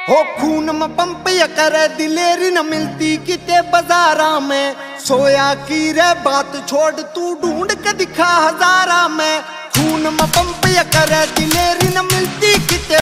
हो खून में पंप या करे दिलेरी न मिलती किते बाजारा में। सोया की रे बात छोड़ तू ढूंढ के दिखा हजारा में।